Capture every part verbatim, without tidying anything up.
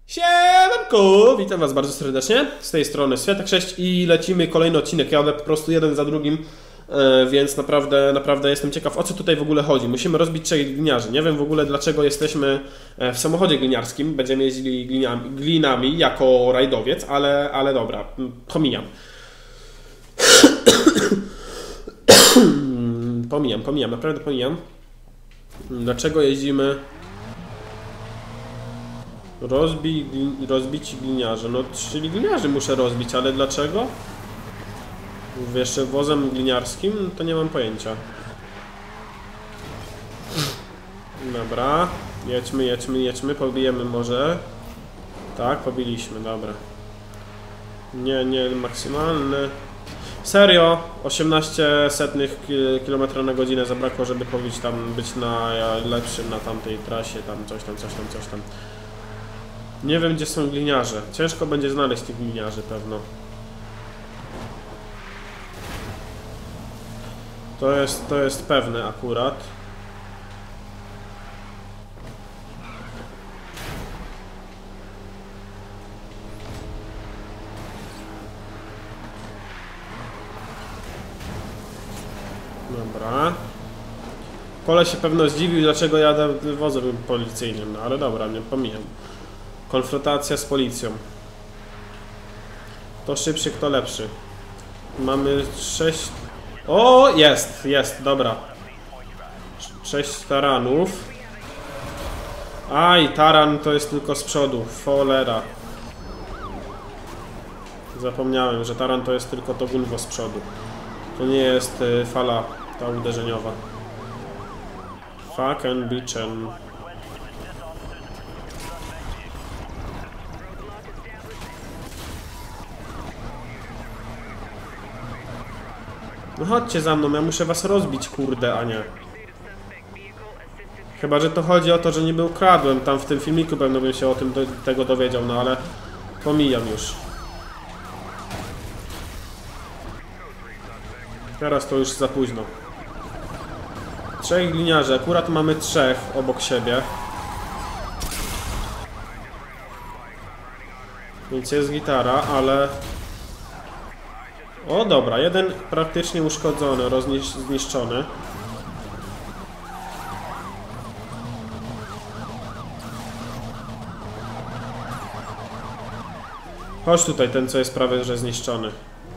Siemanku! Witam was bardzo serdecznie, z tej strony Światek sześć i lecimy kolejny odcinek, jadę po prostu jeden za drugim, yy, więc naprawdę, naprawdę jestem ciekaw, o co tutaj w ogóle chodzi. Musimy rozbić trzech gliniarzy, nie wiem w ogóle dlaczego jesteśmy w samochodzie gliniarskim, będziemy jeździli gliniami, glinami jako rajdowiec, ale, ale dobra, pomijam. pomijam, pomijam, naprawdę pomijam. Dlaczego jeździmy... Rozbij, rozbici gliniarze. No, czyli gliniarzy muszę rozbić, ale dlaczego? Jeszcze wozem gliniarskim? To nie mam pojęcia. Dobra. Jedźmy, jedźmy, jedźmy. Pobijemy może. Tak, pobiliśmy, dobra. Nie, nie, maksymalny. Serio? osiemnaście setnych kilometra na godzinę zabrakło, żeby pobić tam, być na lepszym na tamtej trasie, tam coś tam, coś tam, coś tam. Nie wiem, gdzie są gliniarze. Ciężko będzie znaleźć tych gliniarzy pewno. To jest, to jest pewne akurat. Dobra. Koleś się pewno zdziwił, dlaczego jadę wozem policyjnym, no ale dobra, nie pomijam. Konfrontacja z policją. To szybszy, kto lepszy. Mamy sześć... O, jest, jest, dobra. Sześć taranów. Aj, taran to jest tylko z przodu. Cholera. Zapomniałem, że taran to jest tylko to gulwo z przodu. To nie jest y, fala ta uderzeniowa. Fuck and bitchen. No chodźcie za mną, ja muszę was rozbić, kurde, a nie. Chyba, że to chodzi o to, że niby ukradłem. Tam w tym filmiku pewno bym się o tym do, tego dowiedział, no ale pomijam już. Teraz to już za późno. Trzech gliniarzy, akurat mamy trzech obok siebie. Więc jest gitara, ale... O dobra, jeden praktycznie uszkodzony, rozniszczony. Chodź tutaj, ten co jest prawie że zniszczony.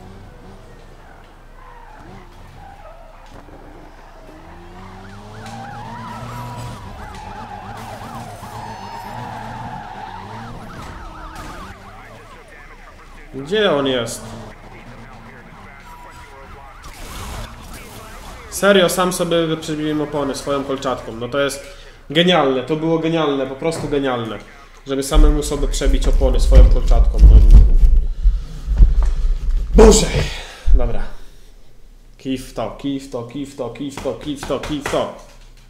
Gdzie on jest? Serio, sam sobie przebiłem opony swoją kolczatką. No to jest genialne, to było genialne, po prostu genialne. Żeby samemu sobie przebić opony swoją kolczatką. No. Boże! Dobra. Kij w to, kij w to, kij w to, kij w to, kij w to, kij w to.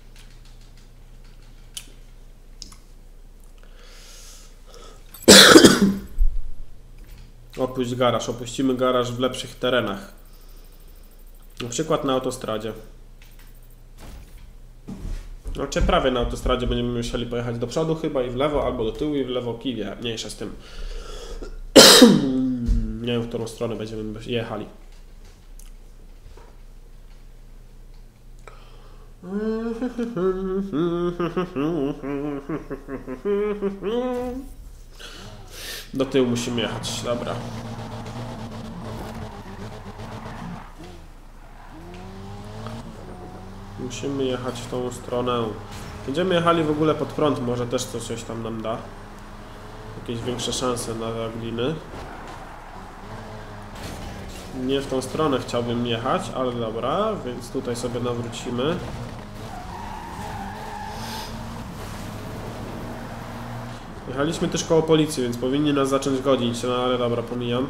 Opuść garaż, opuścimy garaż w lepszych terenach. Na przykład na autostradzie. Znaczy prawie na autostradzie będziemy musieli pojechać do przodu chyba i w lewo, albo do tyłu i w lewo kiwie. Mniejsza z tym. Nie wiem, w którą stronę będziemy jechali. Do tyłu musimy jechać, dobra. Musimy jechać w tą stronę. Będziemy jechali w ogóle pod prąd, może też to coś tam nam da. Jakieś większe szanse na gliny. Nie w tą stronę chciałbym jechać, ale dobra, więc tutaj sobie nawrócimy. Jechaliśmy też koło policji, więc powinni nas zacząć godzić, no ale dobra, pomijam.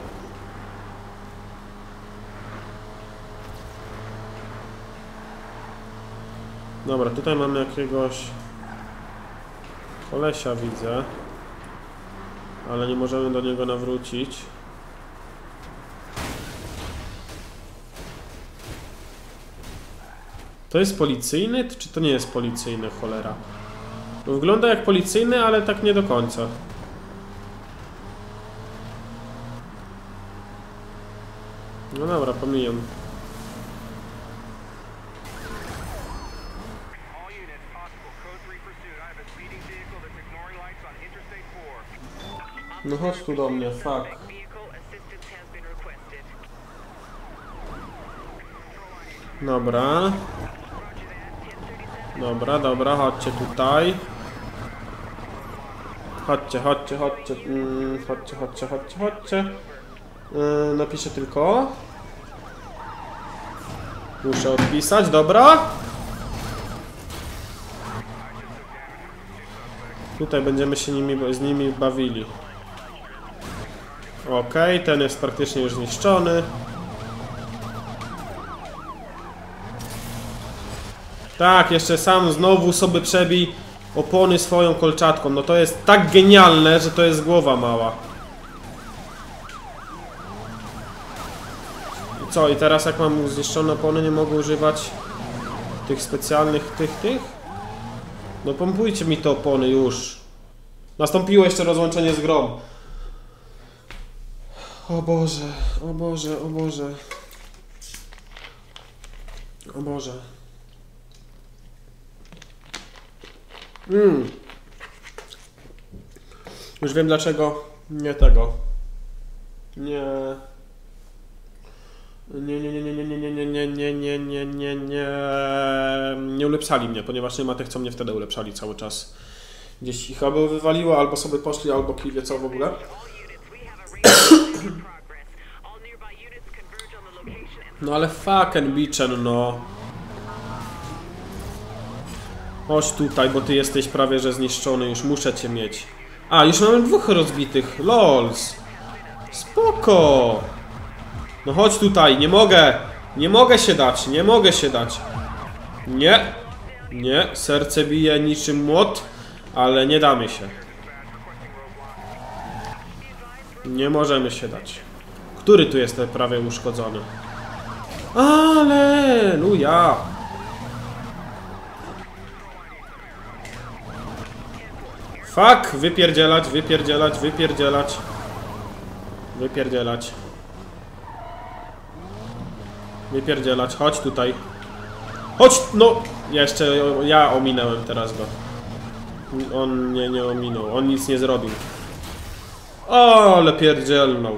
Dobra, tutaj mamy jakiegoś kolesia, widzę. Ale nie możemy do niego nawrócić. To jest policyjny, czy to nie jest policyjny, cholera? No, wygląda jak policyjny, ale tak nie do końca. No dobra, pomijam. No chodź tu do mnie, fuck. Dobra. Dobra, dobra, chodźcie tutaj. Chodźcie, chodźcie, chodźcie. Mm, chodźcie, chodźcie, chodźcie, chodźcie. Yy, napiszę tylko. Muszę odpisać, dobra. Tutaj będziemy się nimi, z nimi bawili. Okej, ten jest praktycznie już zniszczony. Tak, jeszcze sam znowu sobie przebij opony swoją kolczatką. No to jest tak genialne, że to jest głowa mała. I co? I teraz jak mam zniszczone opony, nie mogę używać tych specjalnych tych, tych? No pompujcie mi te opony już. Nastąpiło jeszcze rozłączenie z grą. O Boże, o Boże, o Boże. O Boże. Mm. Już wiem dlaczego nie tego. Nie. Nie, nie, nie, nie, nie, nie, nie, nie, nie, nie, nie, nie, nie. Nie ulepszali mnie, ponieważ nie ma tych, co mnie wtedy ulepszali cały czas. Gdzieś ich albo wywaliło, albo sobie poszli, albo kiwie co w ogóle. No ale fucking bitchen, no. Chodź tutaj, bo ty jesteś prawie że zniszczony, już muszę cię mieć. A, już mamy dwóch rozbitych, lols. Spoko. No chodź tutaj, nie mogę. Nie mogę się dać, nie mogę się dać. Nie. Nie, serce bije niczym młot, ale nie damy się. Nie możemy się dać. Który tu jest prawie uszkodzony? Alleluja! Fuck! Wypierdzielać, wypierdzielać, wypierdzielać. Wypierdzielać. Wypierdzielać, chodź tutaj. Chodź, no! Jeszcze ja ominąłem teraz go. On mnie nie ominął, on nic nie zrobił. O, ale pierdzielnął.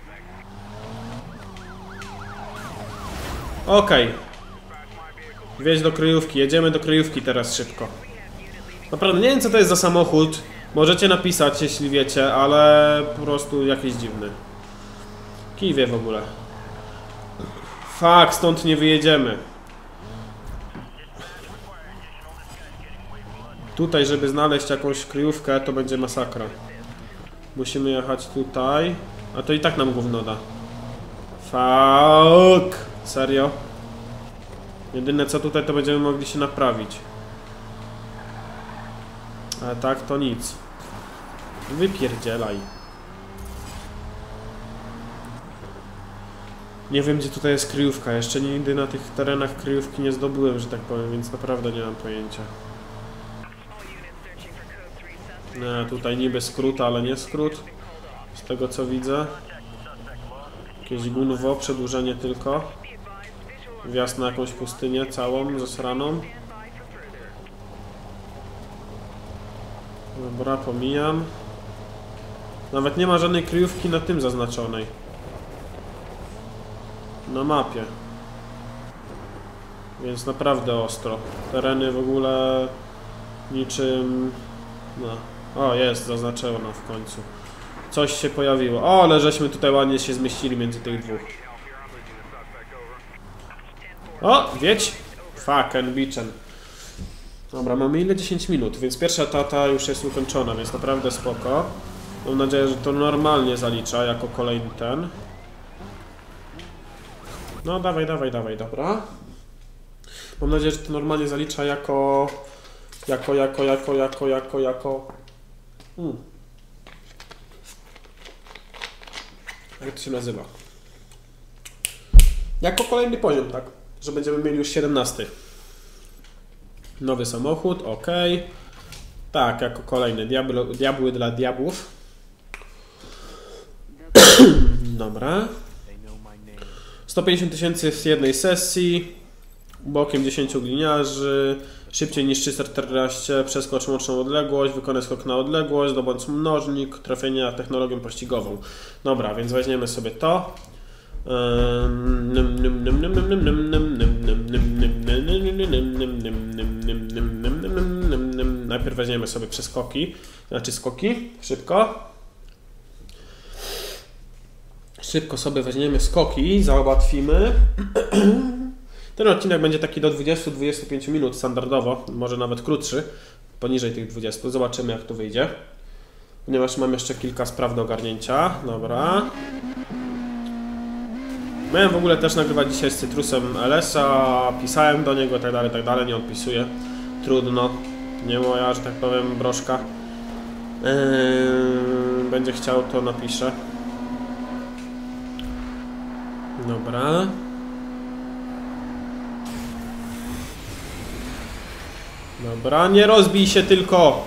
Okej. Okay. Wjeźdź do kryjówki, jedziemy do kryjówki teraz szybko. Naprawdę, nie wiem co to jest za samochód. Możecie napisać, jeśli wiecie, ale po prostu jakiś dziwny. Kij wie w ogóle. Fuck, stąd nie wyjedziemy. Tutaj, żeby znaleźć jakąś kryjówkę, to będzie masakra. Musimy jechać tutaj. A to i tak nam gówno da. Fuck. Serio? Jedyne co tutaj, to będziemy mogli się naprawić. Ale tak to nic. Wypierdzielaj. Nie wiem gdzie tutaj jest kryjówka. Jeszcze nigdy na tych terenach kryjówki nie zdobyłem, że tak powiem, więc naprawdę nie mam pojęcia. Nie, tutaj niby skrót, ale nie skrót. Z tego co widzę. Jakieś gunwo, przedłużenie tylko. Wjazd na jakąś pustynię całą, zasraną. Dobra, pomijam. Nawet nie ma żadnej kryjówki na tym zaznaczonej. Na mapie. Więc naprawdę ostro. Tereny w ogóle niczym... No. O, jest zaznaczona w końcu. Coś się pojawiło. O, ale żeśmy tutaj ładnie się zmieścili między tych dwóch. O, wiedź! Fucking bitchen. Dobra, mamy ile? dziesięć minut, więc pierwsza tata już jest ukończona, więc naprawdę spoko. Mam nadzieję, że to normalnie zalicza jako kolejny ten. No, dawaj, dawaj, dawaj, dobra. Mam nadzieję, że to normalnie zalicza jako... Jako, jako, jako, jako, jako, jako... Hmm. Jak to się nazywa? Jako kolejny poziom, tak? Że będziemy mieli już siedemnasty. Nowy samochód, ok. Tak, jako kolejny. Diablo, diabły dla diabłów. Dobra. sto pięćdziesiąt tysięcy w jednej sesji, bokiem dziesięciu gliniarzy, szybciej niż trzysta czternaście, przeskocz łączną odległość, wykonaj skok na odległość, zdobądź mnożnik, trafienia technologią pościgową. Dobra, więc weźmiemy sobie to. Najpierw weźmiemy sobie przeskoki, znaczy skoki, szybko. Szybko sobie weźmiemy skoki i załatwimy. Ten odcinek będzie taki do dwudziestu do dwudziestu pięciu minut standardowo, może nawet krótszy, poniżej tych dwudziestu. Zobaczymy, jak tu wyjdzie. Ponieważ mam jeszcze kilka spraw do ogarnięcia. Dobra. Miałem w ogóle też nagrywać dzisiaj z Cytrusem L S a, pisałem do niego, tak dalej, tak dalej, nie odpisuje. Trudno. Nie moja, że tak powiem, broszka. Yy, będzie chciał, to napiszę. Dobra. Dobra, nie rozbij się tylko.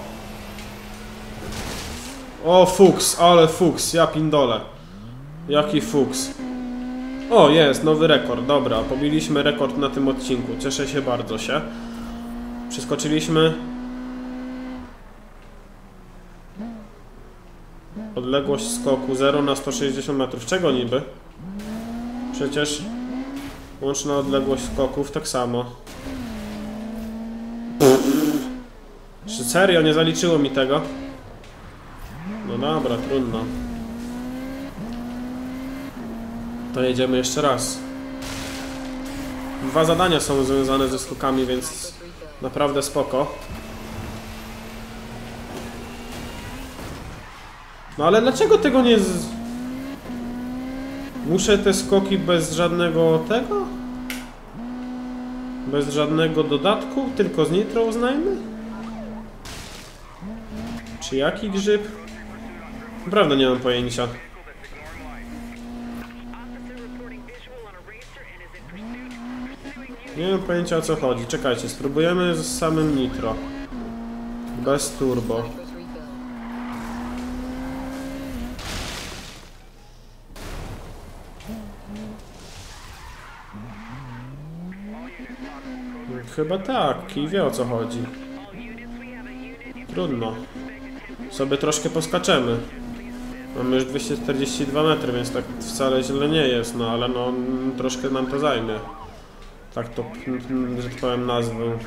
O, fuks, ale fuks, ja pindole. Jaki fuks. O, jest, nowy rekord, dobra, pobiliśmy rekord na tym odcinku, cieszę się bardzo się. Przeskoczyliśmy odległość skoku zero na sto sześćdziesiąt metrów, czego niby? Przecież łączna odległość skoków tak samo. Czy serio, nie zaliczyło mi tego? No dobra, trudno. To jedziemy jeszcze raz. Dwa zadania są związane ze skokami, więc naprawdę spoko. No ale dlaczego tego nie... Z... Muszę te skoki bez żadnego tego? Bez żadnego dodatku? Tylko z nitro uznajmy? Czy jaki grzyb? Naprawdę nie mam pojęcia. Nie mam pojęcia, o co chodzi. Czekajcie, spróbujemy z samym nitro. Bez turbo. Chyba tak, Kij wie, o co chodzi. Trudno. Sobie troszkę poskaczemy. Mamy już dwieście czterdzieści dwa metry, więc tak wcale źle nie jest, no ale no troszkę nam to zajmie. Tak to, że tak powiem, nazwę.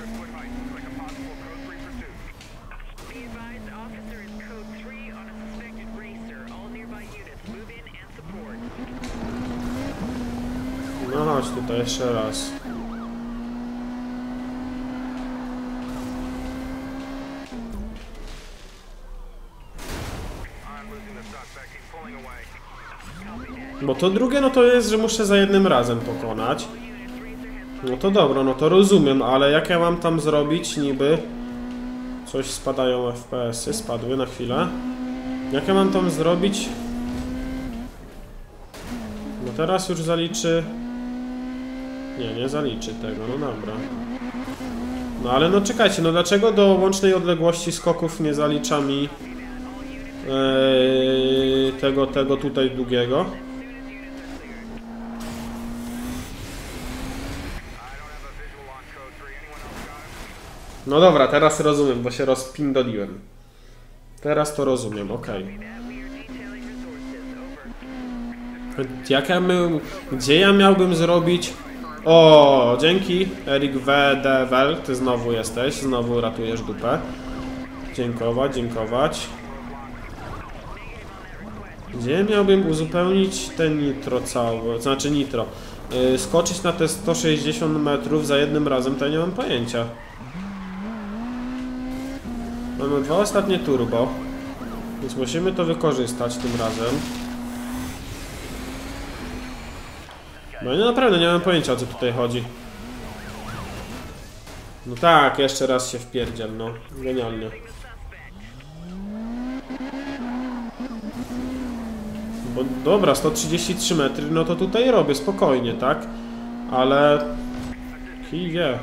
No chodź tutaj jeszcze raz. Bo to drugie, no to jest, że muszę za jednym razem pokonać. No to dobra, no to rozumiem, ale jak ja mam tam zrobić niby? Coś spadają F P S-y, spadły na chwilę. Jak ja mam tam zrobić? No teraz już zaliczy... Nie, nie zaliczy tego, no dobra. No ale no czekajcie, no dlaczego do łącznej odległości skoków nie zalicza mi yy, tego, tego tutaj długiego? No dobra, teraz rozumiem, bo się rozpindoliłem. Teraz to rozumiem, okej. Okay. Jak ja my... Gdzie ja miałbym zrobić... O, dzięki, Erik W. D. Wel, ty znowu jesteś, znowu ratujesz dupę. Dziękować, dziękować. Gdzie miałbym uzupełnić te nitro całe, znaczy nitro. Yy, skoczyć na te sto sześćdziesiąt metrów za jednym razem, to ja nie mam pojęcia. Mamy dwa ostatnie turbo, więc musimy to wykorzystać tym razem. No i naprawdę nie mam pojęcia, o co tutaj chodzi. No tak, jeszcze raz się wpierdziel, no. Genialnie. Bo dobra, sto trzydzieści trzy metry, no to tutaj robię spokojnie, tak? Ale... Kij wie.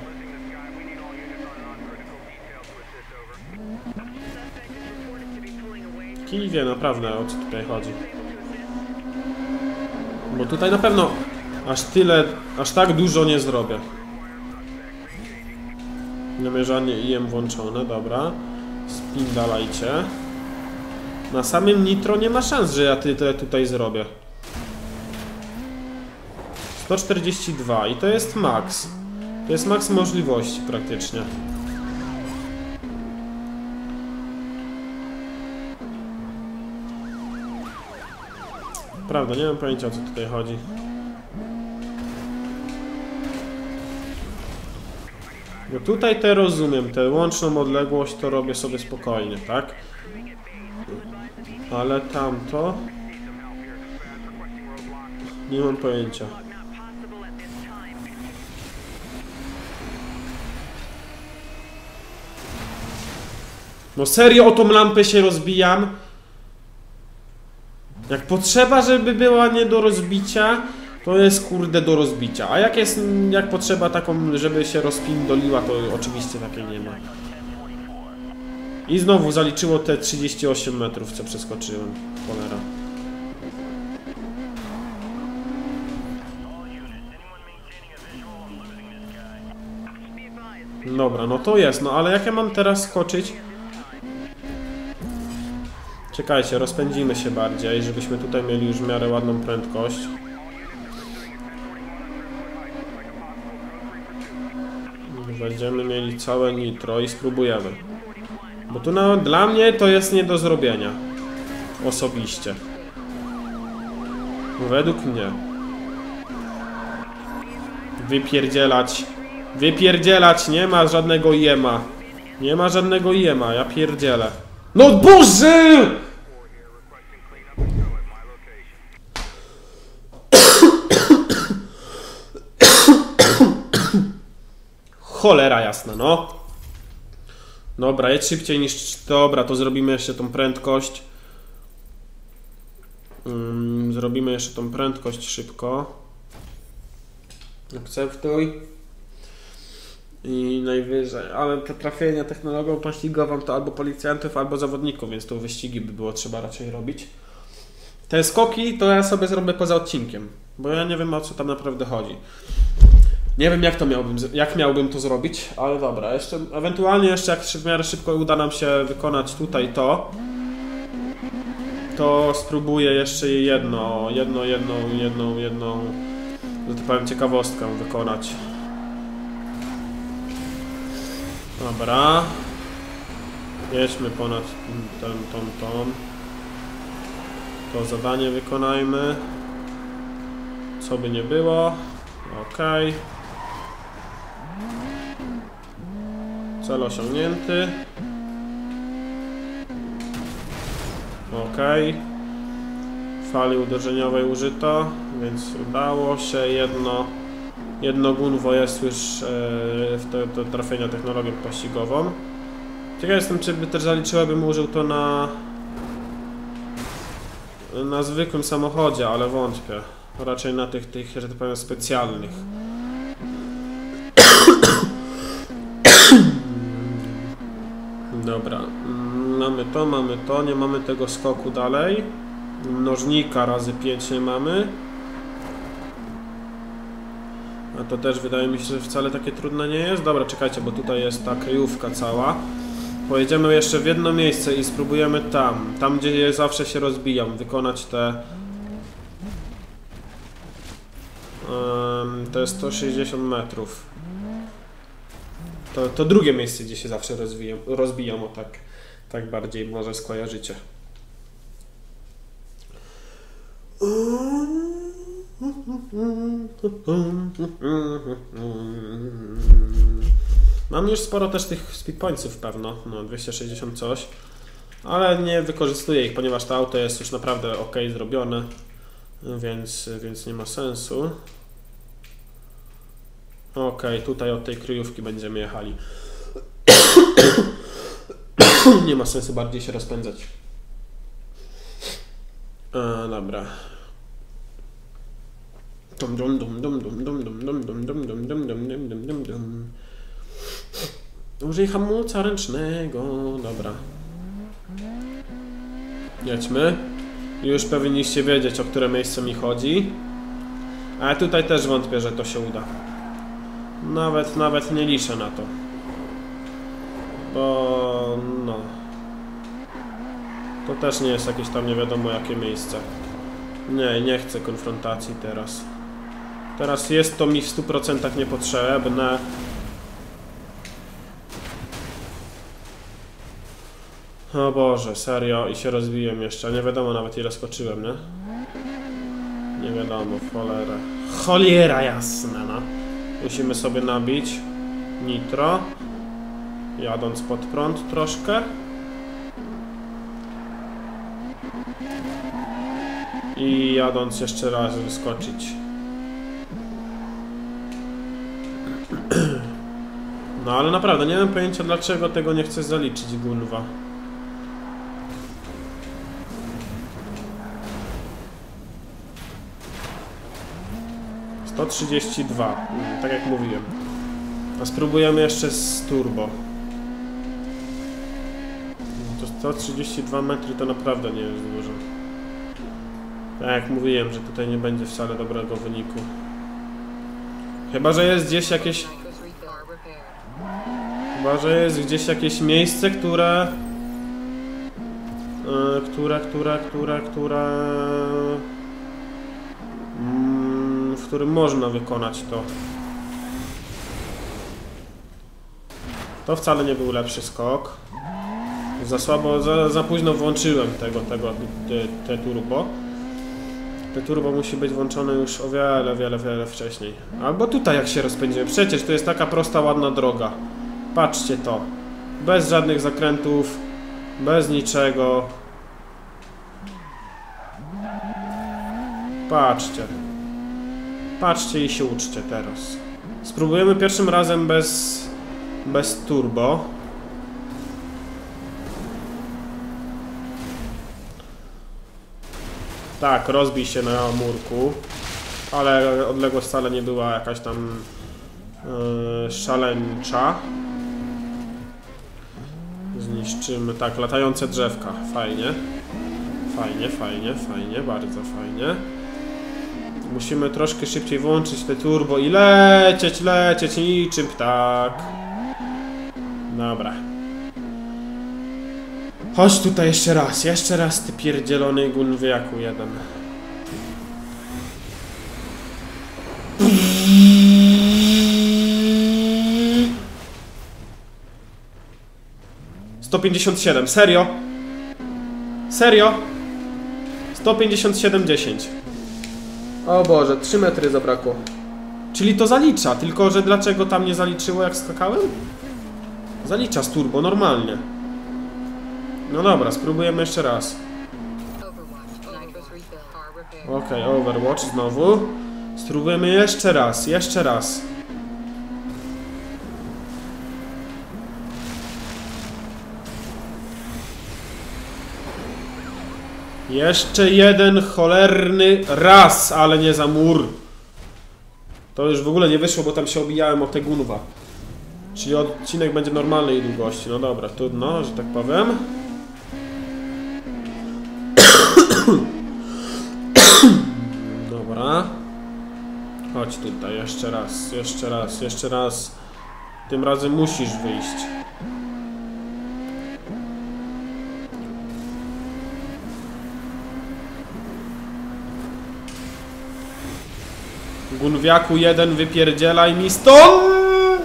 Kij wie naprawdę, o co tutaj chodzi. Bo tutaj na pewno Aż tyle, aż tak dużo nie zrobię. Namierzanie I M włączone, dobra. Spindalajcie. Na samym nitro nie ma szans, że ja tyle tutaj zrobię. sto czterdzieści dwa i to jest max. To jest max możliwości praktycznie. Prawda, nie mam pojęcia, o co tutaj chodzi. Bo tutaj te rozumiem, tę łączną odległość to robię sobie spokojnie, tak? Ale tamto... Nie mam pojęcia. No serio o tą lampę się rozbijam? Jak potrzeba, żeby była nie do rozbicia, to jest kurde do rozbicia. A jak jest, jak potrzeba taką, żeby się rozpindoliła, to oczywiście takiej nie ma. I znowu zaliczyło te trzydzieści osiem metrów, co przeskoczyłem. Cholera. Dobra, no to jest, no ale jak ja mam teraz skoczyć? Czekajcie, rozpędzimy się bardziej, żebyśmy tutaj mieli już w miarę ładną prędkość. Będziemy mieli całe nitro i spróbujemy. Bo tu no, dla mnie to jest nie do zrobienia. Osobiście. Według mnie. Wypierdzielać. Wypierdzielać, nie ma żadnego jema. Nie ma żadnego jema, ja pierdzielę. No Boże! Cholera jasna, no. Dobra, jedź szybciej niż... Dobra, to zrobimy jeszcze tą prędkość. Um, zrobimy jeszcze tą prędkość szybko. Akceptuj. I najwyżej, ale te trafienia technologią pościgową to albo policjantów, albo zawodników, więc to wyścigi by było trzeba raczej robić. Te skoki to ja sobie zrobię poza odcinkiem, bo ja nie wiem, o co tam naprawdę chodzi. Nie wiem, jak to miałbym, jak miałbym to zrobić, ale dobra, jeszcze ewentualnie jeszcze jak w miarę szybko uda nam się wykonać tutaj to, to spróbuję jeszcze jedno, jedno, jedną, jedną, jedną, że tak powiem, ciekawostkę wykonać. Dobra. Jedźmy ponad ten, tą, tą. To zadanie wykonajmy. Co by nie było. Okej. Cel osiągnięty. Okej. Fali uderzeniowej użyto, więc udało się jedno. Jedno gunwo jest już e, w te, te trafienia technologią pościgową. Ciekaw jestem, czy by też zaliczyła, bym użył to na na zwykłym samochodzie, ale wątpię. Raczej na tych, tych, że tak powiem, specjalnych. Dobra. Mamy to, mamy to. Nie mamy tego skoku dalej. Mnożnika razy pięć nie mamy. A to też wydaje mi się, że wcale takie trudne nie jest. Dobra, czekajcie, bo tutaj jest ta kryjówka cała. Pojedziemy jeszcze w jedno miejsce i spróbujemy tam. Tam, gdzie je zawsze się rozbijam. Wykonać te... Um, to jest sto sześćdziesiąt metrów. To, to drugie miejsce, gdzie się zawsze rozwijam, rozbijam, o tak, tak bardziej może skojarzycie. Mam już sporo też tych speedpointsów pewno, no dwieście sześćdziesiąt coś, ale nie wykorzystuję ich, ponieważ to auto jest już naprawdę ok zrobione, więc, więc nie ma sensu. Ok, tutaj od tej kryjówki będziemy jechali. Nie ma sensu bardziej się rozpędzać. E, dobra. Dum dum dum dum dum dum dum dum dum dum dum dum dum dum dum dum. Użyj hamulca ręcznego. Dobra. Jedźmy. Już powinniście wiedzieć, o które miejsce mi chodzi. Ale tutaj też wątpię, że to się uda. Nawet, nawet nie liczę na to. Bo... no... To też nie jest jakieś tam nie wiadomo jakie miejsce. Nie, nie chcę konfrontacji teraz. Teraz jest to mi w stu procentach niepotrzebne. O Boże, serio, i się rozbiłem jeszcze. Nie wiadomo nawet ile skoczyłem, nie? Nie wiadomo, cholera. Cholera jasna, no. Musimy sobie nabić nitro. Jadąc pod prąd troszkę. I jadąc jeszcze raz wyskoczyć. No ale naprawdę nie mam pojęcia dlaczego tego nie chcę zaliczyć, Gunwa. sto trzydzieści dwa, tak jak mówiłem. A spróbujemy jeszcze z turbo. To sto trzydzieści dwa metry to naprawdę nie jest dużo. Tak jak mówiłem, że tutaj nie będzie wcale dobrego wyniku. Chyba, że jest gdzieś jakieś... Chyba, że jest gdzieś jakieś miejsce, które... Yy, które, które, które, które... Yy, w którym można wykonać to. To wcale nie był lepszy skok. Za słabo, za, za późno włączyłem tego, tego, te, te turbo. Te turbo musi być włączone już o wiele, wiele, wiele wcześniej. Albo tutaj jak się rozpędzimy. Przecież to jest taka prosta, ładna droga. Patrzcie to. Bez żadnych zakrętów. Bez niczego. Patrzcie. Patrzcie i się uczcie teraz. Spróbujemy pierwszym razem bez, bez turbo. Tak, rozbij się na murku, ale odległość wcale nie była jakaś tam yy, szaleńcza. Zniszczymy, tak, latające drzewka, fajnie. Fajnie, fajnie, fajnie, bardzo fajnie. Musimy troszkę szybciej włączyć te turbo i lecieć, lecieć niczym ptak. Dobra. Chodź tutaj jeszcze raz, jeszcze raz ty pierdzielony gunwiaku jeden. sto pięćdziesiąt siedem, serio? Serio? sto pięćdziesiąt siedem dziesięć. O Boże, trzy metry zabrakło. Czyli to zalicza, tylko że dlaczego tam nie zaliczyło jak skakałem? Zalicza z turbo, normalnie. No dobra, spróbujemy jeszcze raz. Ok, Overwatch znowu. Spróbujemy jeszcze raz, jeszcze raz. Jeszcze jeden cholerny raz, ale nie za mur. To już w ogóle nie wyszło, bo tam się obijałem o te gunwa. Czyli odcinek będzie normalnej długości. No dobra, trudno, że tak powiem. Dobra. Chodź tutaj, jeszcze raz, jeszcze raz, jeszcze raz. Tym razem musisz wyjść. Gunwiaku jeden, wypierdzielaj mi stąd!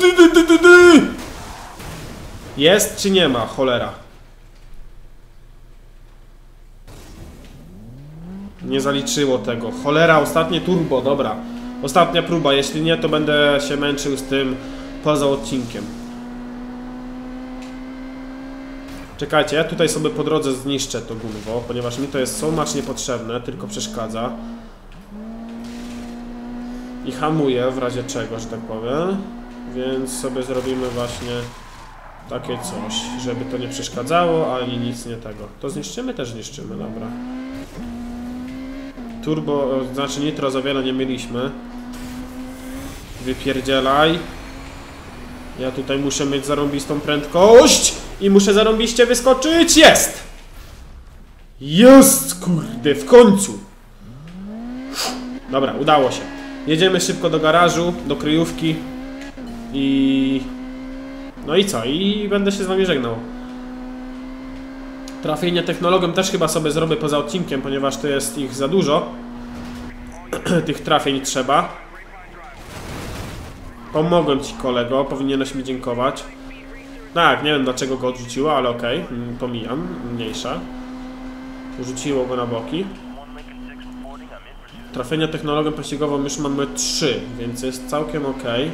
Jest czy nie ma? Cholera. Nie zaliczyło tego. Cholera, ostatnie turbo, dobra. Ostatnia próba, jeśli nie, to będę się męczył z tym poza odcinkiem. Czekajcie, ja tutaj sobie po drodze zniszczę to gunwo, ponieważ mi to jest so much niepotrzebne, tylko przeszkadza. I hamuje w razie czego, że tak powiem. Więc sobie zrobimy właśnie takie coś, żeby to nie przeszkadzało, ani nic nie tego. To zniszczymy? Też zniszczymy, dobra. Turbo, znaczy nitro za wiele nie mieliśmy. Wypierdzielaj. Ja tutaj muszę mieć zarąbistą prędkość i muszę zarąbiście wyskoczyć. Jest! Jest, kurde, w końcu. Dobra, udało się. Jedziemy szybko do garażu, do kryjówki i... No i co? I będę się z wami żegnał. Trafienie technologią też chyba sobie zrobię poza odcinkiem, ponieważ to jest ich za dużo. Tych trafień trzeba. Pomogłem ci, kolego, powinieneś mi dziękować. Tak, nie wiem dlaczego go odrzuciło, ale okej, okay. Pomijam, mniejsza. Rzuciło go na boki. Trafienia technologią pościgową już mamy trzy, więc jest całkiem okej.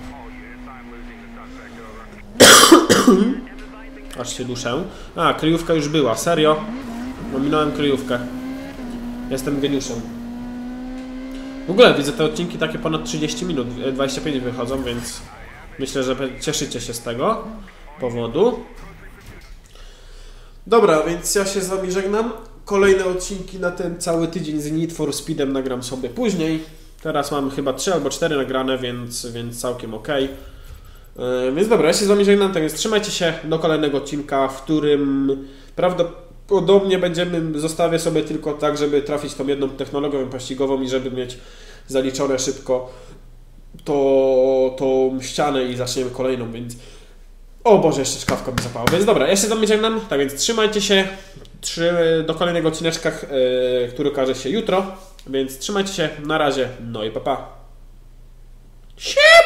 Aż się duszę. A, kryjówka już była, serio? Ominąłem kryjówkę. Jestem geniuszem. W ogóle widzę te odcinki takie ponad trzydzieści minut, dwadzieścia pięć wychodzą, więc myślę, że cieszycie się z tego powodu. Dobra, więc ja się z wami żegnam. Kolejne odcinki na ten cały tydzień z Need for Speedem nagram sobie później. Teraz mam chyba trzy albo cztery nagrane, więc, więc całkiem ok. Yy, więc dobra, ja się z wami żegnam, tak więc trzymajcie się do kolejnego odcinka, w którym prawdopodobnie będziemy, zostawię sobie tylko tak, żeby trafić tą jedną technologią pościgową i żeby mieć zaliczone szybko to, tą ścianę i zaczniemy kolejną, więc... O Boże, jeszcze szkawka mi zapała. Więc dobra, ja się z wami żegnam, tak więc trzymajcie się trzy, do kolejnego odcineczka, yy, który okaże się jutro. Więc trzymajcie się, na razie, no i pa pa.